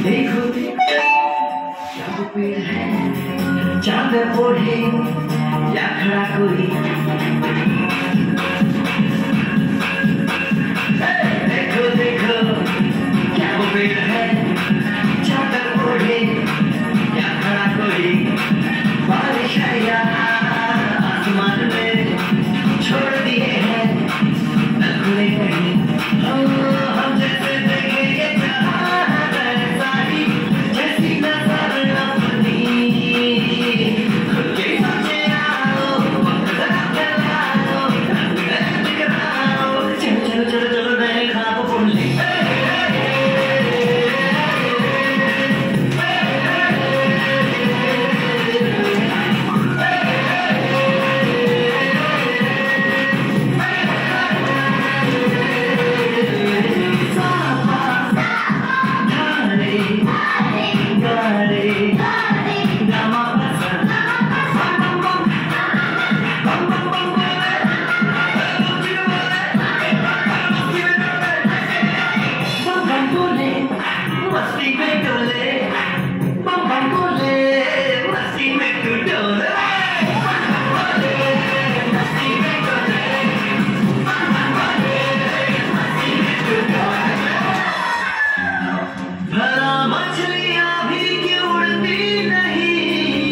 देखो क्या वो पेड़ है, चादर ओढ़े या खड़ा कोई। देखो देखो क्या वो पेड़ है, चादर ओढ़े या खड़ा कोई। बारिश है या आसमान में छोड़ दिए हैं न खुले कहीं। हम जैसे देखेंगे जहाँ वैसा ही, जैसी नजर अपनी। खुद के सोचे आओ, वक्त जरा फैलाओ, रंग बिखराओ। चलो चलो चलो चलो नए ख्वाब बुन ले। मस्ती में डोले, बम बम बोले, मस्ती में तू डोले। मस्ती में डोले, बम बम बोले, मस्ती में तू डोले। भला मछलियाँ भी क्यों उड़ती नहीं,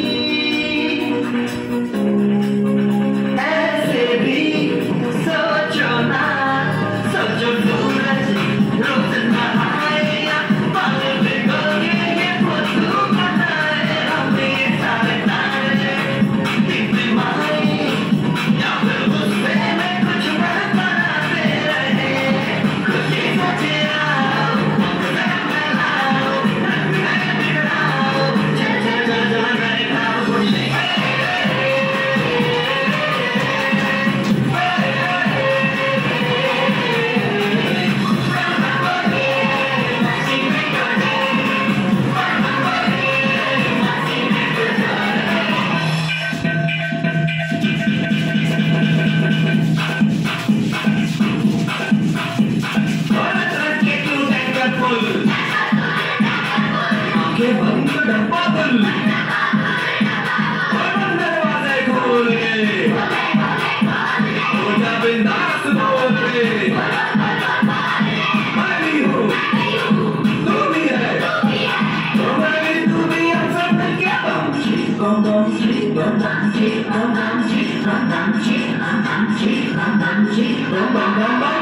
ऐसे भी सोचो ना। सोचो सूरज रोज नहाए या बाल भिगोए, ये खुशबू बनाए हमें सारे तारे। दिमाग या फिर गुस्से में कुछ बनाते रहे। खुद ही सोचे आओ, वक्त जरा फैलाओ, रंग बिखराओ। चल चल चल चल नए ख्वाब बुन ले। आंखें बंद कर बादल, दरवाजे खोल के हो जा बिंदास बोल के। मैं भी हूँ, तू भी है, तो मैं भी तू भी, हम सब मिलके बम बम बम बम।